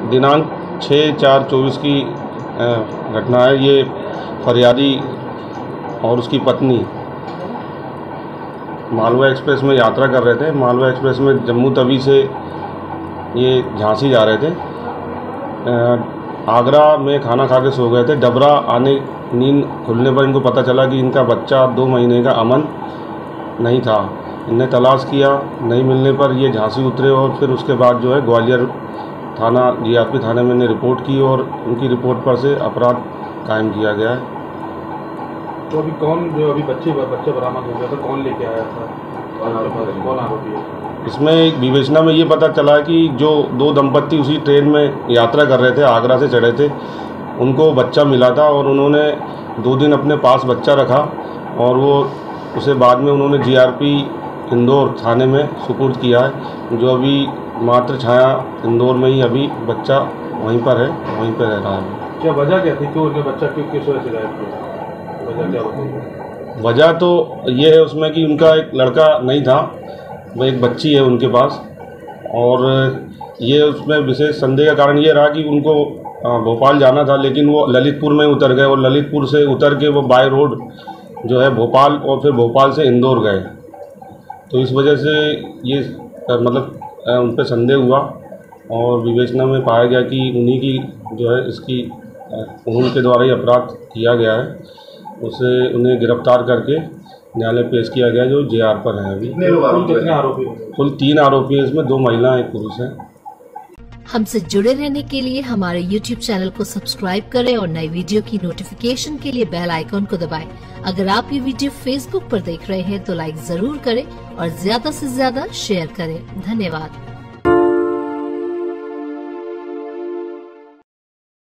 दिनांक 6/4/24 की घटना है। ये फरियादी और उसकी पत्नी मालवा एक्सप्रेस में यात्रा कर रहे थे। मालवा एक्सप्रेस में जम्मू तवी से ये झांसी जा रहे थे। आगरा में खाना खा के सो गए थे। डबरा आने नींद खुलने पर इनको पता चला कि इनका बच्चा 2 महीने का अमन नहीं था। इनने तलाश किया, नहीं मिलने पर ये झांसी उतरे और फिर उसके बाद जो है ग्वालियर थाना जीआरपी थाने में रिपोर्ट की और उनकी रिपोर्ट पर से अपराध कायम किया गया है। तो अभी कौन जो अभी बच्चे बरामद हो गया था, कौन लेके आया था, कौन आरोपी है? इसमें एक विवेचना में ये पता चला कि जो 2 दंपत्ति उसी ट्रेन में यात्रा कर रहे थे, आगरा से चढ़े थे, उनको बच्चा मिला था और उन्होंने 2 दिन अपने पास बच्चा रखा और वो उसे बाद में उन्होंने जीआरपी इंदौर थाने में सुपुर्द किया है। जो अभी मात्र छाया इंदौर में ही अभी बच्चा वहीं पर है, वहीं पर रह रहा है। क्या वजह क्या थी, क्यों उनके बच्चा किस वजह से गायब किया? वजह क्या बताइए? वजह तो ये है उसमें कि उनका एक लड़का नहीं था, वह एक बच्ची है उनके पास। और ये उसमें विशेष संदेह का कारण ये रहा कि उनको भोपाल जाना था, लेकिन वो ललितपुर में उतर गए और ललितपुर से उतर के वो बाय रोड जो है भोपाल और फिर भोपाल से इंदौर गए। तो इस वजह से ये मतलब उन पर संदेह हुआ और विवेचना में पाया गया कि उन्हीं की जो है इसकी उनके द्वारा ही अपराध किया गया है। उसे उन्हें गिरफ्तार करके न्यायालय पेश किया गया जो जेआर पर है। अभी कितने आरोपी? कुल 3 आरोपी हैं, इसमें 2 महिला 1 पुरुष है। हमसे जुड़े रहने के लिए हमारे YouTube चैनल को सब्सक्राइब करें और नई वीडियो की नोटिफिकेशन के लिए बेल आइकॉन को दबाएं। अगर आप ये वीडियो Facebook पर देख रहे हैं तो लाइक जरूर करें और ज्यादा से ज्यादा शेयर करें। धन्यवाद।